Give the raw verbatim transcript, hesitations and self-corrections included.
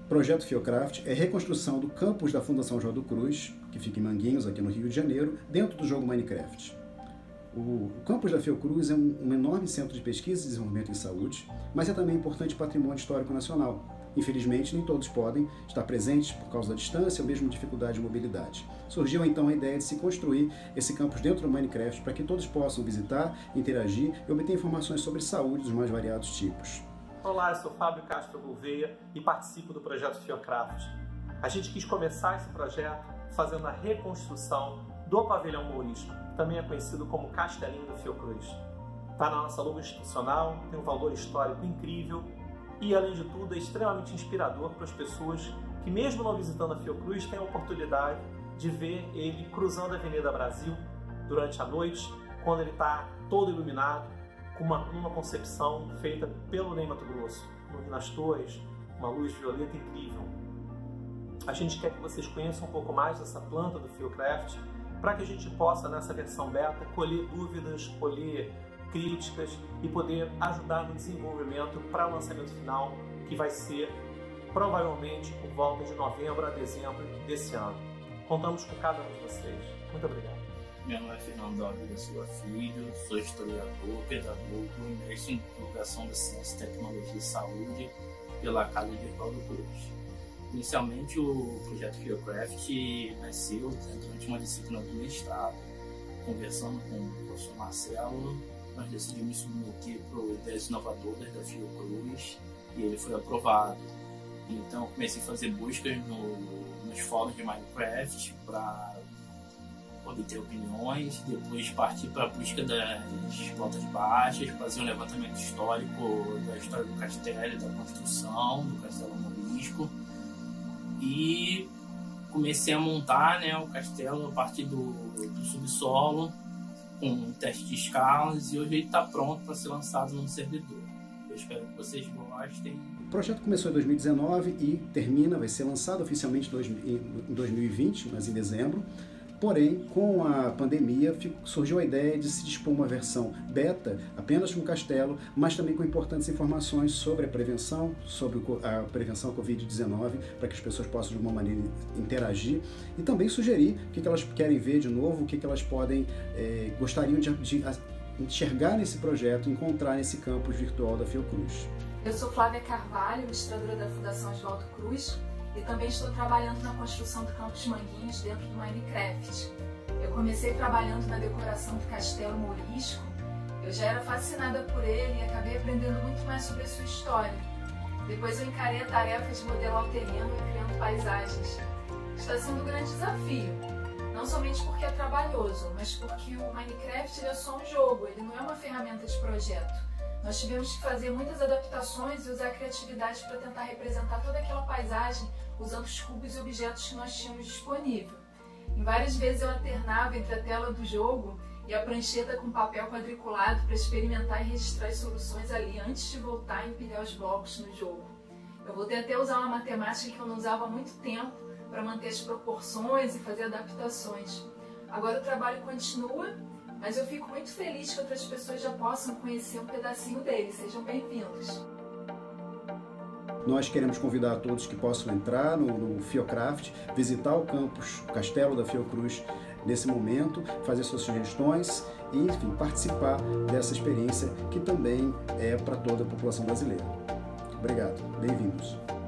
Projeto Fiocraft é reconstrução do campus da Fundação Oswaldo Cruz, que fica em Manguinhos, aqui no Rio de Janeiro, dentro do jogo Minecraft. O campus da Fiocruz é um, um enorme centro de pesquisa e desenvolvimento em saúde, mas é também importante patrimônio histórico nacional. Infelizmente, nem todos podem estar presentes por causa da distância ou mesmo dificuldade de mobilidade. Surgiu então a ideia de se construir esse campus dentro do Minecraft para que todos possam visitar, interagir e obter informações sobre saúde dos mais variados tipos. Olá, eu sou Fábio Castro Gouveia e participo do projeto Fiocraft. A gente quis começar esse projeto fazendo a reconstrução do pavilhão Mourisco, que também é conhecido como Castelinho da Fiocruz. Está na nossa logo institucional, tem um valor histórico incrível e, além de tudo, é extremamente inspirador para as pessoas que, mesmo não visitando a Fiocruz, têm a oportunidade de ver ele cruzando a Avenida Brasil durante a noite, quando ele está todo iluminado, com uma, uma concepção feita pelo Ney Matogrosso, nas torres, uma luz violeta incrível. A gente quer que vocês conheçam um pouco mais dessa planta do Fiocraft, para que a gente possa, nessa versão beta, colher dúvidas, colher críticas e poder ajudar no desenvolvimento para o lançamento final, que vai ser provavelmente por volta de novembro a dezembro desse ano. Contamos com cada um de vocês. Muito obrigado. Meu nome é Fernando Alves da Silva Filho, sou historiador, pedagogo, imerso em divulgação da ciência, tecnologia e saúde pela Casa de Oswaldo Cruz. Inicialmente, o projeto Fiocraft nasceu durante uma disciplina do mestrado. Conversando com o professor Marcelo, nós decidimos submeter para o Ideias Inovadoras da Fiocruz e ele foi aprovado. Então, comecei a fazer buscas no, nos fóruns de Minecraft para obter opiniões, depois partir para a busca das plantas baixas, fazer um levantamento histórico da história do castelo, da construção do Castelo Mourisco, e comecei a montar, né, o castelo a partir do, do subsolo, com um teste de escalas, e hoje ele está pronto para ser lançado num servidor. Eu espero que vocês gostem. O projeto começou em dois mil e dezenove e termina, vai ser lançado oficialmente em dois mil e vinte, mas em dezembro. Porém, com a pandemia, surgiu a ideia de se dispor uma versão beta, apenas com o castelo, mas também com importantes informações sobre a prevenção, sobre a prevenção à covid dezenove, para que as pessoas possam, de uma maneira, interagir e também sugerir o que elas querem ver de novo, o que elas podem, é, gostariam de, de enxergar nesse projeto, encontrar nesse campus virtual da Fiocruz. Eu sou Flávia Carvalho, ilustradora da Fundação Oswaldo Cruz, e também estou trabalhando na construção do Campus Manguinhos dentro do Minecraft. Eu comecei trabalhando na decoração do Castelo Mourisco. Eu já era fascinada por ele e acabei aprendendo muito mais sobre a sua história. Depois eu encarei a tarefa de modelar o terreno e criando paisagens. Está sendo um grande desafio, não somente porque é trabalhoso, mas porque o Minecraft ele é só um jogo, ele não é uma ferramenta de projeto. Nós tivemos que fazer muitas adaptações e usar a criatividade para tentar representar toda aquela paisagem usando os cubos e objetos que nós tínhamos disponível. Em várias vezes eu alternava entre a tela do jogo e a prancheta com papel quadriculado para experimentar e registrar as soluções ali antes de voltar a empilhar os blocos no jogo. Eu voltei até a usar uma matemática que eu não usava há muito tempo para manter as proporções e fazer adaptações. Agora o trabalho continua, mas eu fico muito feliz que outras pessoas já possam conhecer um pedacinho dele. Sejam bem-vindos! Nós queremos convidar a todos que possam entrar no, no Fiocraft, visitar o campus, o Castelo da Fiocruz nesse momento, fazer suas sugestões e, enfim, participar dessa experiência que também é para toda a população brasileira. Obrigado, bem-vindos!